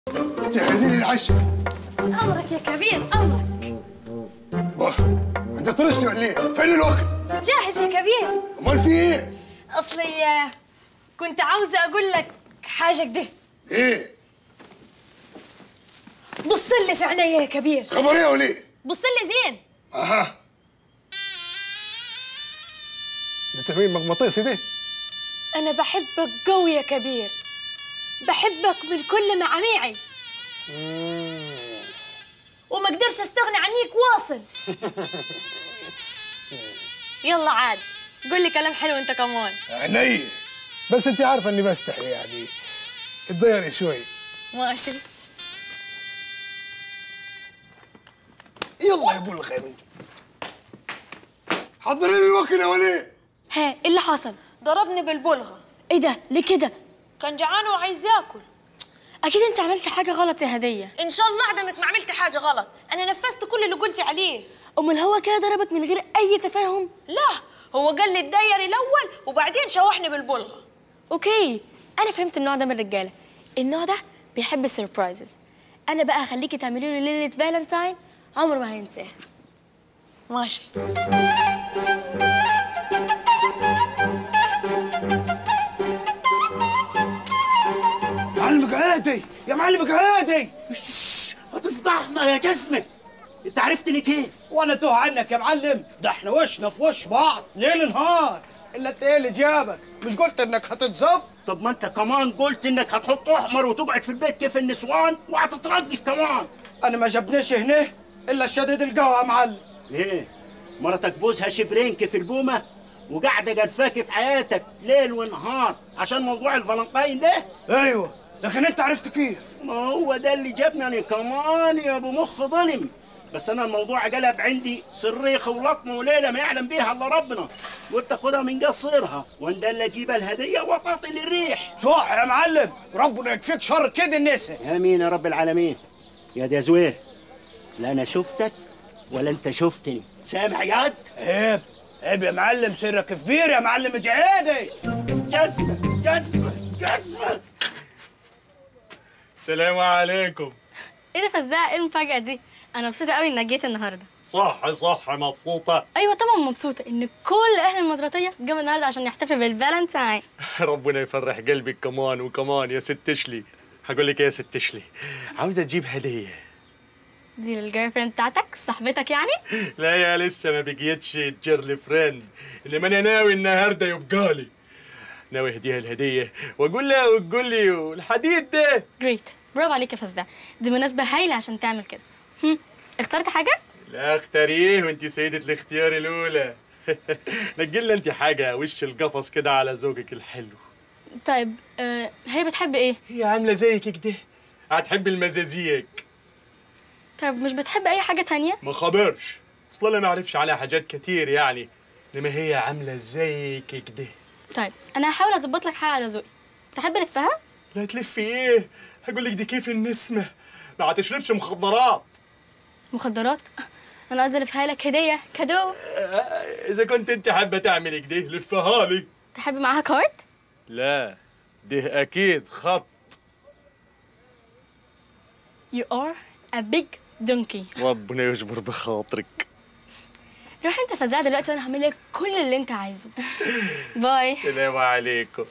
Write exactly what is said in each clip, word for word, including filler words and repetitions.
جهزي لي العشاء. امرك يا كبير امرك. واه انت طرشتي ولا ايه؟ فين الوقت؟ جاهز يا كبير. امال في ايه؟ اصلي كنت عاوزه اقول لك حاجه كده. ايه؟ بص لي في عينيا يا كبير. خبر ايه ولا ايه؟ بص لي زين. اها ده تمرين مغناطيسي ده. انا بحبك قوي يا كبير، بحبك من كل معاميعي وما اقدرش استغنى عنيك واصل. يلا عاد قول لي كلام حلو انت كمان. عيني بس انت عارفه اني بستحي يعني اتضيري شوي. ماشي يلا يا ابو الخير حضري لي الوكله ولا ايه؟ ها ايه اللي حصل؟ ضربني بالبلغه. ايه ده؟ ليه كده؟ كان جعان وعايز ياكل. اكيد انت عملت حاجه غلط يا هديه. ان شاء الله اعدمك ما عملت حاجه غلط، انا نفذت كل اللي قلتي عليه. امال هو كده ضربك من غير اي تفاهم؟ لا هو قال لي اتديري الاول وبعدين شوحني بالبلغه. اوكي انا فهمت النوع ده من الرجاله، النوع ده بيحب السربرايزز. انا بقى هخليكي تعملي له ليله فالنتاين عمره ما هينساها. ماشي. معلمك هادي يا معلمك هادي، هتفضحنا يا جسمك. انت عرفتني كيف؟ وانا توه عنك يا معلم، ده احنا وشنا في وش بعض ليل نهار. الا انت ايه اللي جابك؟ مش قلت انك هتتزف؟ طب ما انت كمان قلت انك هتحط احمر وتقعد في البيت كيف النسوان وهتترقص كمان. انا ما جابنيش هنا الا الشديد القهوه يا معلم. ايه؟ مرتك بوزها شبرين كيف البومه وقاعده قرفاكي في حياتك ليل ونهار عشان موضوع الفالنتاين ده؟ ايوه لكن انت عرفت كيف؟ ما هو ده اللي جابني انا كمان يا ابو مخ ظلم. بس انا الموضوع قلب عندي صريخه ولطمه وليله ما يعلم بيها الا ربنا. قلت اخدها من قصيرها واندل اجيب الهديه وطاطي للريح. صح يا معلم، ربنا يكفيك شر كده النسا. امين يا رب العالمين. يا دي زوير، لا انا شفتك ولا انت شفتني، سامع ياد؟ عيب عيب يا معلم، سرك كبير يا معلم جعيدي. جزمه جزمه جزمه. السلام عليكم. ايه ده فزاع؟ ايه المفاجأة دي؟ أنا مبسوطة قوي إنك جيت النهاردة. صح صح مبسوطة؟ أيوة طبعا مبسوطة إن كل أهل المزرعية جم النهاردة عشان يحتفلوا بالفالنتاين. ربنا يفرح قلبك كمان وكمان يا ست شلي. هقول لك إيه يا ست شلي؟ عاوزة تجيب هدية. دي للجيرل فريند بتاعتك صاحبتك يعني؟ لا يا لسه ما بقيتش جيرل فريند، إنما أنا ناوي النهاردة يبقى لي. ناوي أهديها الهدية وأقول لها وتقول لي والحديد ده. جريت، برافو عليك يا فزاع، دي مناسبة هايلة عشان تعمل كده. هم، اخترت حاجة؟ لا اختاريه وانت سيدة الاختيار الأولى. نجلنا انت حاجة وش القفص كده على ذوقك الحلو. طيب آه، هي بتحب ايه؟ هي عاملة زيك كده، هتحب المزازيك. طيب مش بتحب أي حاجة تانية؟ ما خبرش، أصل أنا ما أعرفش عليها حاجات كتير يعني، إنما هي عاملة زيك كده. طيب أنا هحاول أظبط لك حاجة على ذوقي. تحب ألفها؟ لا تلفي إيه؟ هقول لك دي كيف النسمة، ما هتشربش مخدرات. مخدرات؟ أنا قصدي ألفها لك هدية، كادو. إذا كنت أنت حابة تعملي كده لفها لي. تحب معاها كارد؟ لا ده أكيد خط. You are a big donkey. ربنا يجبر بخاطرك. روح انت فزاع دلوقتي وانا هعمل لك كل اللي انت عايزه. باي. السلام عليكم.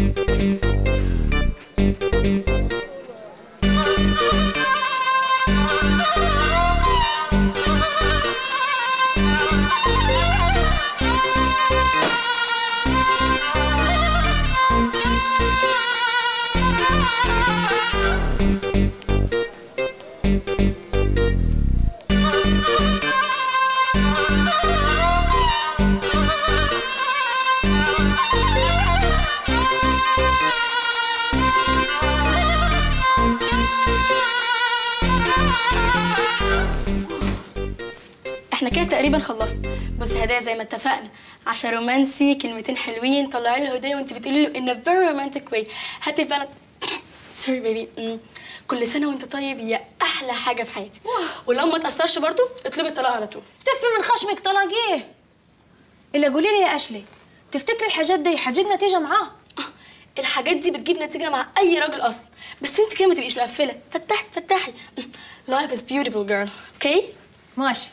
احنا كده تقريبا خلصنا. بص هدايا زي ما اتفقنا، عشان رومانسي كلمتين حلوين، طلعي له هديه وانت بتقولي له in a very romantic way happy valentine سوري بيبي، كل سنه وانت طيب يا احلى حاجه في حياتي. ولو ما تاثرش برضو اطلبي الطلاق على طول. تفي من خشمك طلاق ايه؟ الا قولي لي يا اشلي، تفتكري الحاجات دي هتجيب نتيجه معاه؟ الحاجات دي بتجيب نتيجه مع اي راجل اصلا، بس انت كده ما تبقيش مقفله. فتحي فتحي. Life is beautiful girl. Okay؟ ماشي.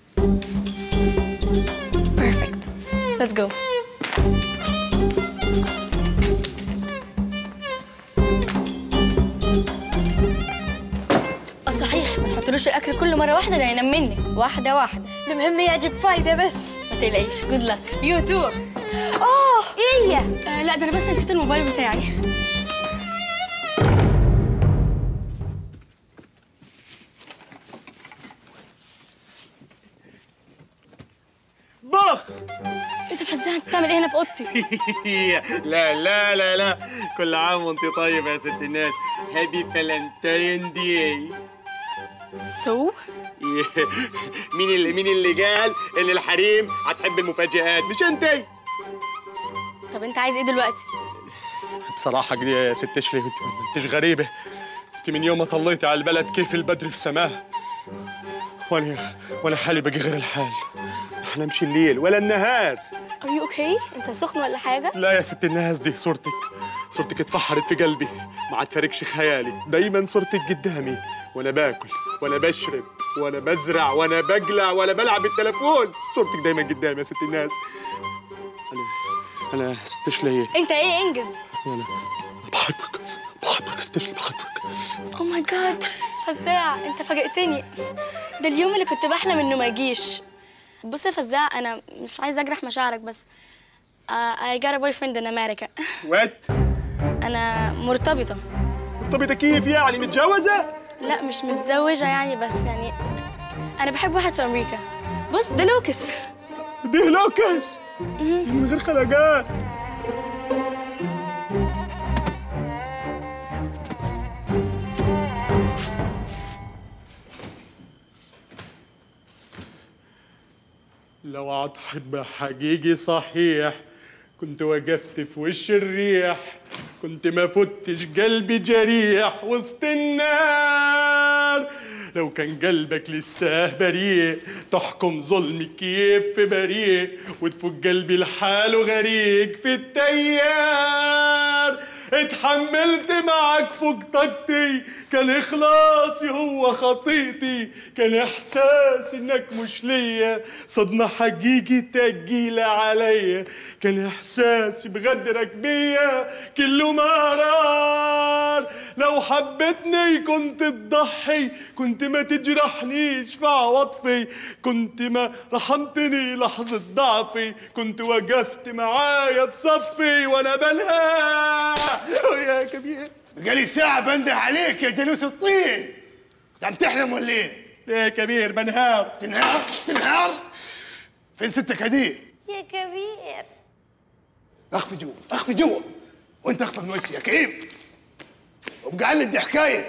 Perfect. Let's go. اه صحيح، ما تحطلوش الاكل كل مره واحده لا ينام منك. واحدة واحدة، المهم يعجب فايدة بس. ما تقلقيش. جود لك. يو تو. اه ايه؟ آه لا ده انا بس نسيت الموبايل بتاعي. بخ. انت فزاع، انت بتعمل ايه هنا في اوضتي؟ لا لا لا لا، كل عام وانت طيبه يا ست الناس. هابي فالنتين داي. سو مين اللي مين اللي قال ان الحريم هتحب المفاجآت؟ مش انت. طب انت عايز ايه دلوقتي؟ بصراحه كده يا ست شلي، انتش غريبه. انت من يوم ما طليتي على البلد كيف البدر في سماه، وانا وانا حالي بقي غير الحال. ما احلمش الليل ولا النهار. Are you okay؟ انت سخن ولا حاجه؟ لا يا ست الناس، دي صورتك صورتك اتفحرت في قلبي، ما عاد فارقش خيالي. دايما صورتك قدامي وانا باكل وانا بشرب وانا بزرع وانا بقلع وانا بلعب بالتليفون. صورتك دايما قدامي يا ست الناس. انا انا ست شلي. انت ايه؟ انجز. انا بحبك بحبك ست شلي، بحبك. او ماي جاد فزاع، انت فاجئتني. ده اليوم اللي كنت بحلم انه ما يجيش. بص يا فزاع، انا مش عايزه اجرح مشاعرك بس uh, I got a boyfriend in America. وات؟ انا مرتبطه. مرتبطه كيف يعني؟ متجوزه؟ لا مش متزوجه يعني، بس يعني انا بحب واحد في امريكا. بص ده لوكس. ده لوكس من غير خلقات. لو عاد حب حقيقي صحيح كنت وقفت في وش الريح، كنت ما فتش قلبي جريح وسط النار. لو كان قلبك لسه بريء تحكم ظلمي كيف في بريء، وتفوق قلبي لحاله غريق في التيار. اتحملت معك فوق طاقتي، كان اخلاصي هو خطيتي، كان احساسي انك مش ليا صدمة حقيقي تقيلة عليا، كان احساسي بغدرك بيا كله مرار. لو حبتني كنت تضحي، كنت ما تجرحنيش في عواطفي، كنت ما رحمتني لحظة ضعفي، كنت وقفت معايا بصفي وانا بلها. يا كبير بقالي ساعة بنده عليك يا جلوس الطين. كنت عم تحلم ولا ايه؟ ليه يا كبير؟ بنهار. تنهار؟ تنهار؟ فين ستك هديه؟ يا كبير اخفي جوا، اخفي جوا، وانت اخفي من وشي يا كئيب. وابقى علي دي حكاية.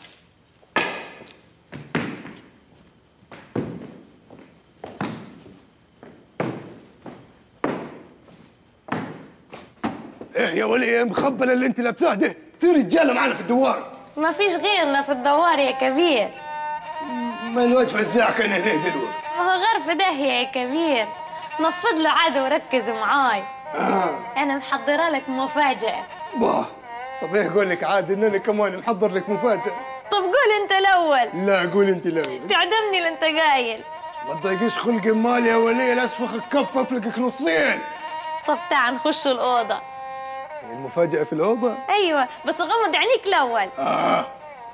ايه يا ولي ايه مخبله اللي انت لابساه ده؟ في رجاله معانا في الدوار. ما فيش غيرنا في الدوار يا كبير. ما الواد فزاع كان هنا دلوقتي. ما هو غير في داهية يا كبير. نفض له عاد وركز معاي. آه. أنا محضرة لك مفاجأة. باه. طب ايه قول لك عاد ان انا كمان محضر لك مفاجأة. طب قول أنت الأول. لا قول انت الاول. تعدمني اللي أنت قايل. ما تضايقيش خلقي مالي يا وليه، لا اسفخك كف افلقك نصين. طب تعال نخش الأوضة. المفاجأة في الأوضة؟ أيوة بس غمض عينيك الأول. آه.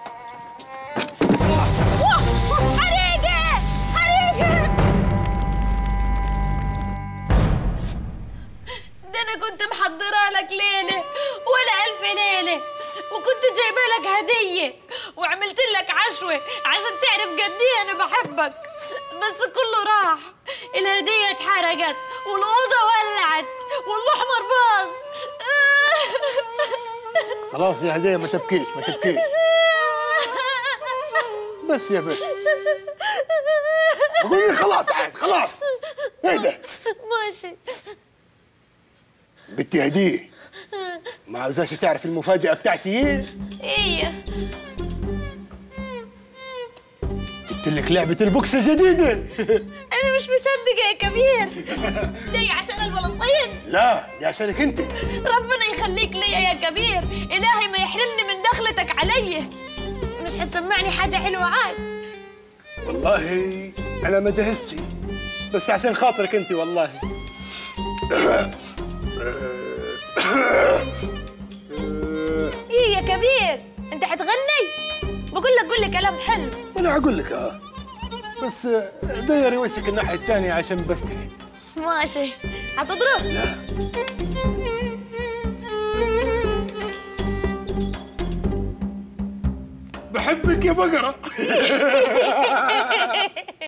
حريقة! حريقة! ده أنا كنت محضرة لك ليلة ولا ألف ليلة، وكنت جايبة لك هدية وعملت لك عشوة عشان تعرف قد إيه أنا بحبك، بس كله راح. الهدية اتحرقت والأوضة ولعت والأحمر باظ. خلاص يا هدية ما تبكيش ما تبكيش. بس يا بنت. بقول لي خلاص عاد خلاص. اهدى. ماشي. بنتي هدية. ما عاوزاش تعرف المفاجأة بتاعتي ايه؟ ايه؟ جبت لك لعبة البوكس الجديدة. انا مش مصدقه يا كبير. دي عشان الفالنتين؟ لا دي عشانك انت. ربنا يخليك ليا يا كبير، الهي ما يحرمني من دخلتك علي. مش هتسمعني حاجه حلوه عاد؟ والله انا ما جهزتش، بس عشان خاطرك انت والله. ايه يا كبير انت هتغني؟ بقول لك قول لي كلام حلو. وانا هقول لك اه، بس ديري وشك الناحية الثانية عشان بستحي. ماشي. هتضرب؟ لا. بحبك يا بقرة.